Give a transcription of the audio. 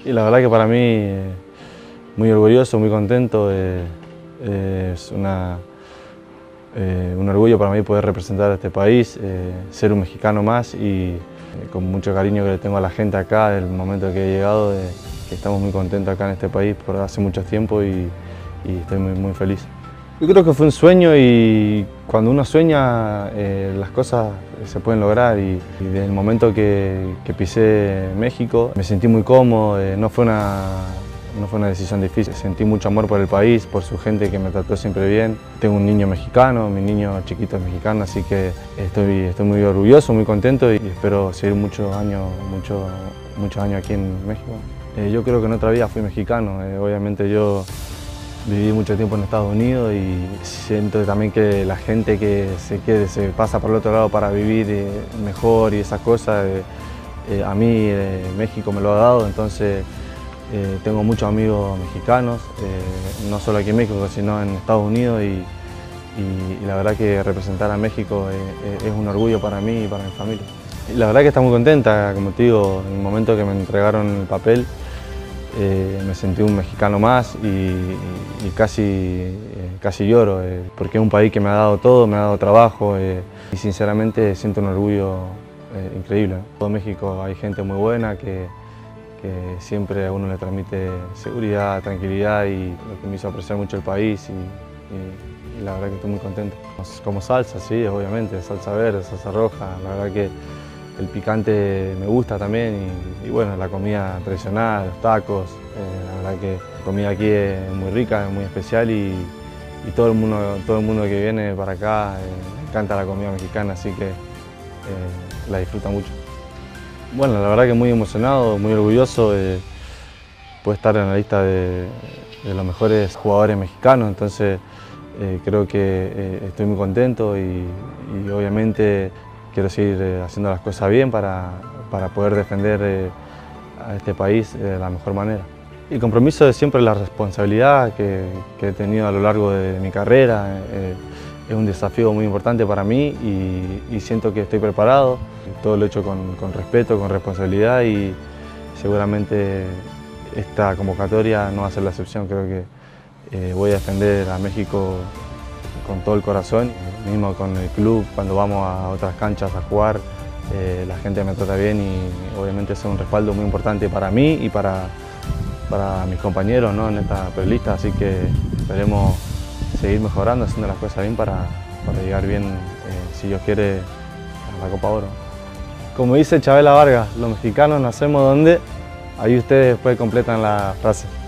Y la verdad que para mí muy orgulloso, muy contento, es un orgullo para mí poder representar a este país, ser un mexicano más y con mucho cariño que le tengo a la gente acá, del momento que he llegado, que estamos muy contentos acá en este país por hace mucho tiempo y estoy muy feliz. Yo creo que fue un sueño y cuando uno sueña las cosas se pueden lograr y desde el momento que pisé México me sentí muy cómodo, no fue una decisión difícil, sentí mucho amor por el país, por su gente que me trató siempre bien. Tengo un niño mexicano, mi niño chiquito es mexicano, así que estoy muy orgulloso, muy contento y espero seguir muchos años aquí en México. Yo creo que en otra vida fui mexicano, obviamente yo viví mucho tiempo en Estados Unidos y siento también que la gente que se pasa por el otro lado para vivir mejor y esas cosas, a mí México me lo ha dado, entonces tengo muchos amigos mexicanos, no solo aquí en México, sino en Estados Unidos y la verdad que representar a México es un orgullo para mí y para mi familia. Y la verdad que está muy contenta, como te digo, en el momento que me entregaron el papel, me sentí un mexicano más y casi lloro, porque es un país que me ha dado todo, me ha dado trabajo y sinceramente siento un orgullo increíble. En todo México hay gente muy buena que siempre a uno le transmite seguridad, tranquilidad y lo que me hizo apreciar mucho el país y la verdad que estoy muy contento. Como salsa, sí, obviamente, salsa verde, salsa roja, la verdad que el picante me gusta también y bueno, la comida tradicional, los tacos, la verdad que la comida aquí es muy rica, es muy especial y todo el mundo que viene para acá le encanta la comida mexicana, así que la disfruta mucho. Bueno, la verdad que muy emocionado, muy orgulloso de poder estar en la lista de los mejores jugadores mexicanos, entonces creo que estoy muy contento y obviamente quiero seguir haciendo las cosas bien para poder defender a este país de la mejor manera. El compromiso es siempre la responsabilidad que he tenido a lo largo de mi carrera. Es un desafío muy importante para mí y siento que estoy preparado. Todo lo he hecho con respeto, con responsabilidad y seguramente esta convocatoria no va a ser la excepción. Creo que voy a defender a México con todo el corazón, mismo con el club, cuando vamos a otras canchas a jugar, la gente me trata bien y obviamente es un respaldo muy importante para mí y para mis compañeros, ¿no?, en esta prelista, así que esperemos seguir mejorando, haciendo las cosas bien para llegar bien, si Dios quiere, a la Copa Oro. Como dice Chabela Vargas, los mexicanos nacemos donde, ahí ustedes después completan la frase.